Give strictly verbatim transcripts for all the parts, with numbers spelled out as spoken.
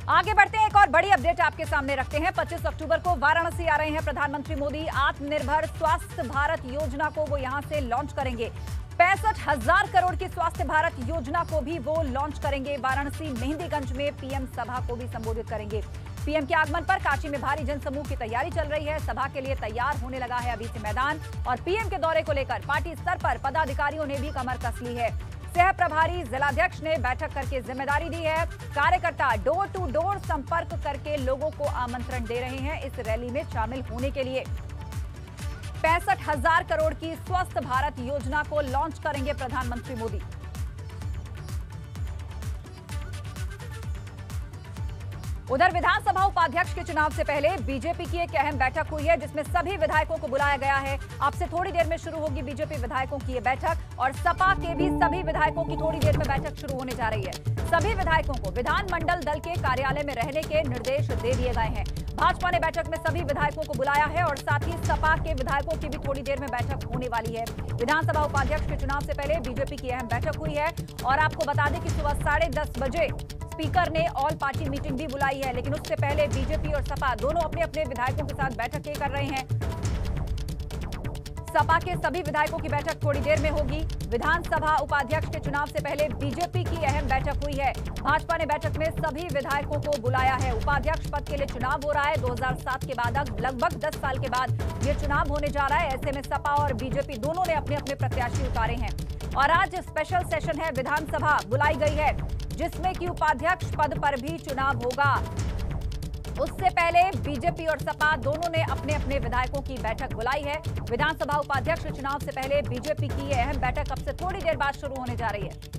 आगे बढ़ते हैं, एक और बड़ी अपडेट आपके सामने रखते हैं। पच्चीस अक्टूबर को वाराणसी आ रहे हैं प्रधानमंत्री मोदी। आत्मनिर्भर स्वास्थ्य भारत योजना को वो यहां से लॉन्च करेंगे। पैंसठ हजार करोड़ की स्वास्थ्य भारत योजना को भी वो लॉन्च करेंगे। वाराणसी मेहंदीगंज में पीएम सभा को भी संबोधित करेंगे। पीएम के आगमन पर काशी में भारी जनसमूह की तैयारी चल रही है। सभा के लिए तैयार होने लगा है अभी से मैदान। और पीएम के दौरे को लेकर पार्टी स्तर पर पदाधिकारियों ने भी कमर कस ली है। सह प्रभारी जिलाध्यक्ष ने बैठक करके जिम्मेदारी दी है। कार्यकर्ता डोर टू डोर संपर्क करके लोगों को आमंत्रण दे रहे हैं इस रैली में शामिल होने के लिए। पैंसठ हजार करोड़ की स्वस्थ भारत योजना को लॉन्च करेंगे प्रधानमंत्री मोदी। उधर विधानसभा उपाध्यक्ष के चुनाव से पहले बीजेपी की एक अहम बैठक हुई है, जिसमें सभी विधायकों को बुलाया गया है। अब से थोड़ी देर में शुरू होगी बीजेपी विधायकों की ये बैठक और सपा के भी सभी विधायकों की थोड़ी देर में बैठक शुरू होने जा रही है। सभी विधायकों को विधानमंडल दल के कार्यालय में रहने के निर्देश दे दिए गए हैं। भाजपा ने बैठक में सभी विधायकों को बुलाया है और साथ ही सपा के विधायकों की भी थोड़ी देर में बैठक होने वाली है। विधानसभा उपाध्यक्ष के चुनाव से पहले बीजेपी की अहम बैठक हुई है और आपको बता दें कि सुबह साढ़े दस बजे स्पीकर ने ऑल पार्टी मीटिंग भी बुलाई है, लेकिन उससे पहले बीजेपी और सपा दोनों अपने अपने विधायकों के साथ बैठकें कर रहे हैं। सपा के सभी विधायकों की बैठक थोड़ी देर में होगी। विधानसभा उपाध्यक्ष के चुनाव से पहले बीजेपी की अहम बैठक हुई है। भाजपा ने बैठक में सभी विधायकों को बुलाया है। उपाध्यक्ष पद के लिए चुनाव हो रहा है। दो हज़ार सात के बाद अब लगभग दस साल के बाद ये चुनाव होने जा रहा है। ऐसे में सपा और बीजेपी दोनों ने अपने अपने प्रत्याशी उतारे हैं और आज स्पेशल सेशन है, विधानसभा बुलाई गई है जिसमें कि उपाध्यक्ष पद पर भी चुनाव होगा। उससे पहले बीजेपी और सपा दोनों ने अपने अपने विधायकों की बैठक बुलाई है। विधानसभा उपाध्यक्ष चुनाव से पहले बीजेपी की यह अहम बैठक अब से थोड़ी देर बाद शुरू होने जा रही है।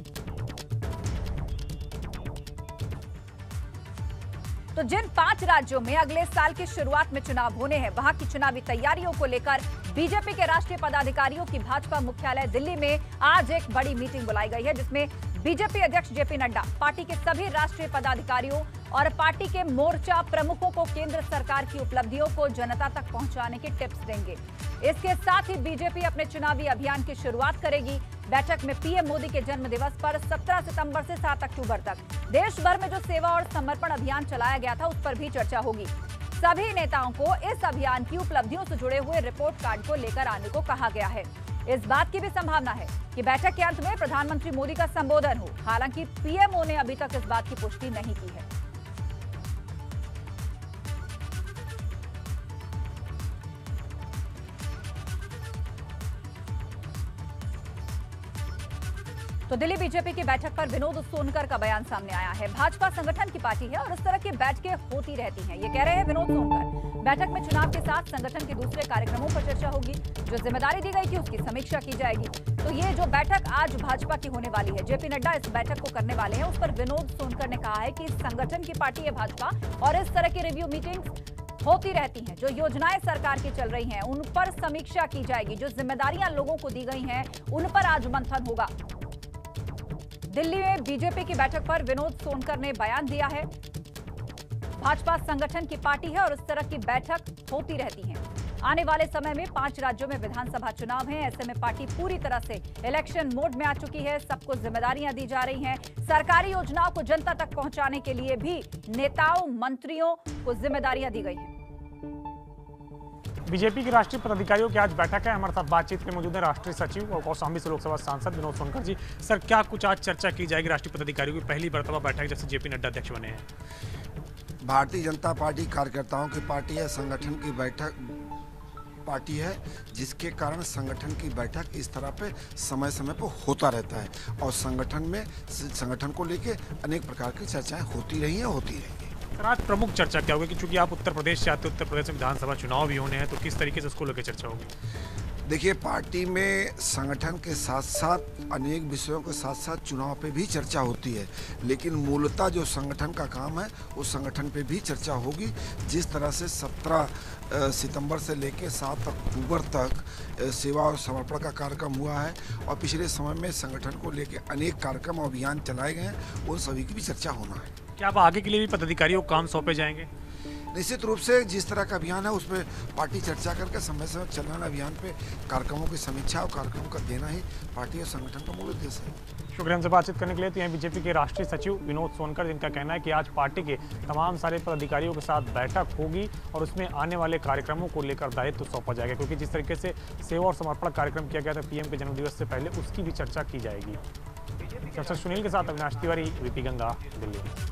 तो जिन पांच राज्यों में अगले साल की शुरुआत में चुनाव होने हैं, वहां की चुनावी तैयारियों को लेकर बीजेपी के राष्ट्रीय पदाधिकारियों की भाजपा मुख्यालय दिल्ली में आज एक बड़ी मीटिंग बुलाई गई है, जिसमें बीजेपी अध्यक्ष जेपी नड्डा पार्टी के सभी राष्ट्रीय पदाधिकारियों और पार्टी के मोर्चा प्रमुखों को केंद्र सरकार की उपलब्धियों को जनता तक पहुंचाने की टिप्स देंगे। इसके साथ ही बीजेपी अपने चुनावी अभियान की शुरुआत करेगी। बैठक में पीएम मोदी के जन्म दिवस पर सत्रह सितंबर से सात अक्टूबर तक देश भर में जो सेवा और समर्पण अभियान चलाया गया था, उस पर भी चर्चा होगी। सभी नेताओं को इस अभियान की उपलब्धियों से जुड़े हुए रिपोर्ट कार्ड को लेकर आने को कहा गया है। इस बात की भी संभावना है कि बैठक के अंत में प्रधानमंत्री मोदी का संबोधन हो। हालांकि पीएमओ ने अभी तक इस बात की पुष्टि नहीं की है। तो दिल्ली बीजेपी की बैठक पर विनोद सोनकर का बयान सामने आया है। भाजपा संगठन की पार्टी है और इस तरह की बैठकें होती रहती हैं, ये कह रहे हैं विनोद सोनकर। बैठक में चुनाव के साथ संगठन के दूसरे कार्यक्रमों पर चर्चा होगी। जो जिम्मेदारी दी गई थी उसकी समीक्षा की जाएगी। तो ये जो बैठक आज भाजपा की होने वाली है, जेपी नड्डा इस बैठक को करने वाले हैं, उस पर विनोद सोनकर ने कहा है कि संगठन की पार्टी है भाजपा और इस तरह की रिव्यू मीटिंग होती रहती हैं। जो योजनाएं सरकार की चल रही हैं उन पर समीक्षा की जाएगी। जो जिम्मेदारियां लोगों को दी गई हैं उन पर आज मंथन होगा। दिल्ली में बीजेपी की बैठक पर विनोद सोनकर ने बयान दिया है। भाजपा संगठन की पार्टी है और इस तरह की बैठक होती रहती है। आने वाले समय में पांच राज्यों में विधानसभा चुनाव हैं। ऐसे में पार्टी पूरी तरह से इलेक्शन मोड में आ चुकी है। सबको जिम्मेदारियां दी जा रही हैं। सरकारी योजनाओं को जनता तक पहुंचाने के लिए भी नेताओं मंत्रियों को जिम्मेदारियां दी गई हैं। बीजेपी के राष्ट्रीय पदाधिकारियों की आज बैठक है। हमारे साथ बातचीत में मौजूद है राष्ट्रीय सचिव और कौशाम्बी से लोकसभा सांसद विनोद सोनकर जी। सर, क्या कुछ आज चर्चा की जाएगी राष्ट्रीय पदाधिकारियों की पहली मर्तबा बैठक जैसे जेपी नड्डा अध्यक्ष बने हैं? भारतीय जनता पार्टी कार्यकर्ताओं की पार्टी है, संगठन की बैठक पार्टी है, जिसके कारण संगठन की बैठक इस तरह पे समय समय पर होता रहता है और संगठन में संगठन को लेके अनेक प्रकार की चर्चाएं होती रही हैं, होती रहेंगी। सर, आज प्रमुख चर्चा क्या होगी कि चूंकि आप उत्तर प्रदेश से आते, उत्तर प्रदेश में विधानसभा चुनाव भी होने हैं, तो किस तरीके से उसको लेकर चर्चा होगी? देखिए, पार्टी में संगठन के साथ साथ अनेक विषयों के साथ साथ चुनाव पे भी चर्चा होती है, लेकिन मूलतः जो संगठन का काम है उस संगठन पे भी चर्चा होगी। जिस तरह से सत्रह सितंबर से लेकर सात अक्टूबर तक सेवा और समर्पण का कार्यक्रम हुआ है और पिछले समय में संगठन को लेकर अनेक कार्यक्रम और अभियान चलाए गए हैं, उन सभी की भी चर्चा होना है। क्या आप आगे के लिए भी पदाधिकारियों को काम सौंपे जाएंगे? निश्चित रूप से जिस तरह का अभियान है उसमें पार्टी चर्चा करके समय समय चलने वाले अभियान पे कार्यक्रमों की समीक्षा और कार्यक्रमों का देना ही पार्टी और संगठन का मूल उद्देश्य है। शुक्रिया हमसे बातचीत करने के लिए। तो यहाँ बीजेपी के राष्ट्रीय सचिव विनोद सोनकर, जिनका कहना है कि आज पार्टी के तमाम सारे पदाधिकारियों के साथ बैठक होगी और उसमें आने वाले कार्यक्रमों को लेकर दायित्व सौंपा जाएगा, क्योंकि जिस तरीके से सेवा और समर्पण कार्यक्रम किया गया था पीएम के जन्मदिवस से पहले, उसकी भी चर्चा की जाएगी। चर्चा सुनील के साथ अविनाश तिवारी, वीपी गंगा, दिल्ली।